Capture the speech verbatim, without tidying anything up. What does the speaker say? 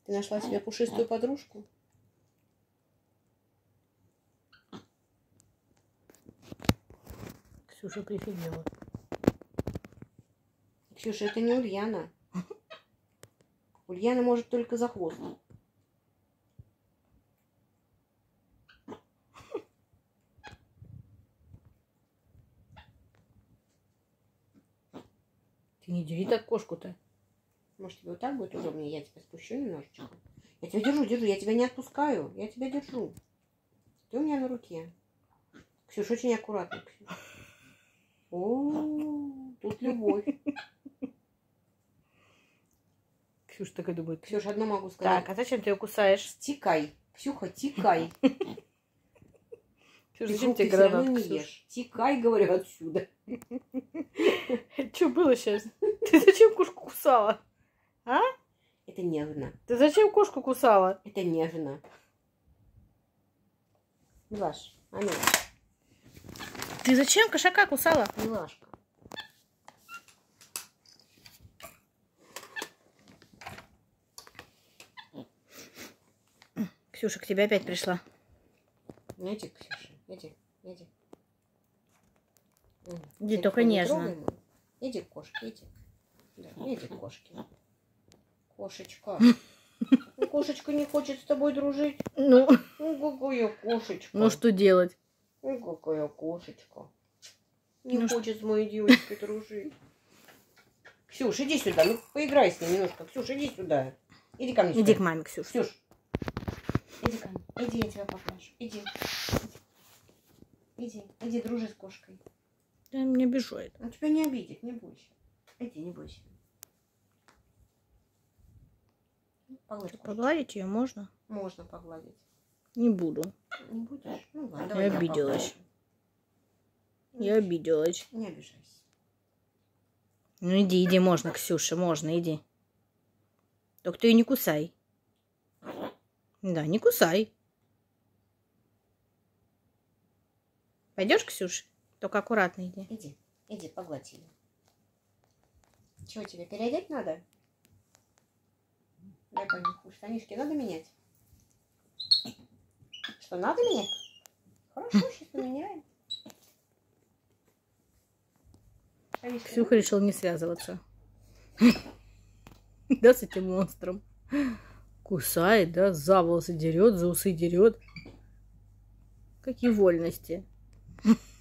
Ты нашла себе пушистую подружку? Ксюша прифигела. Ксюша, это не Ульяна. Ульяна может только за хвост. Ты не дери так кошку-то. Может, тебе вот так будет удобнее? Я тебя спущу немножечко. Я тебя держу, держу. Я тебя не отпускаю. Я тебя держу. Ты у меня на руке. Ксюш, очень аккуратно. Ксюш. О, тут любовь. Ксюша такая думает. Ксюш, одно могу сказать. Так, а зачем ты ее кусаешь? Тикай. Ксюха, тикай. Ксюша, Ты зачем тебе все равно гранат, не Ксюш? ешь. Тикай, говорю, отсюда. Что было сейчас? Ты зачем кошку кусала? А? Это нежно. Ты зачем кошку кусала? Это нежно. Милаш, а ну. Ты зачем кошака кусала? Милашка. Ксюша к тебе опять пришла. Иди, Ксюша, иди, иди. Иди, только нежно. Иди, кошки, иди. Да, иди, кошки. Кошечка. Ну, кошечка не хочет с тобой дружить. Ну, Ну, какая кошечка. ну что делать? Ну, какая кошечка. Не Ну, хочет с моей девочкой дружить. Ксюш, иди сюда. Ну, поиграй с ней немножко. Ксюш, иди сюда. Иди ко мне сюда. Иди к маме, Ксюш. Ксюш. Иди ко мне. Иди, я тебя поглажу. Иди. Иди. Иди, дружи с кошкой. Да, меня обижает. Он тебя не обидит, не бойся. Иди, не бойся. Погладь кошечку. Погладить ее можно? Можно погладить. Не буду. Не будешь? Ну ладно, Я давай я обиделась. поглажу. Я обиделась. Не обижайся. Ну иди, иди, можно, Ксюша, можно, иди. Только ты ее не кусай. Да, не кусай. Пойдешь, Ксюша? Только аккуратно иди. Иди, иди, погладь ее. Чего тебе, переодеть надо? Дай понюхаю. Штанишки надо менять? Что, надо менять? Хорошо, сейчас поменяем. Штанишки Ксюха надо? решил не связываться. Да, с этим монстром. Кусает, да, за волосы дерет, за усы дерет. Какие вольности.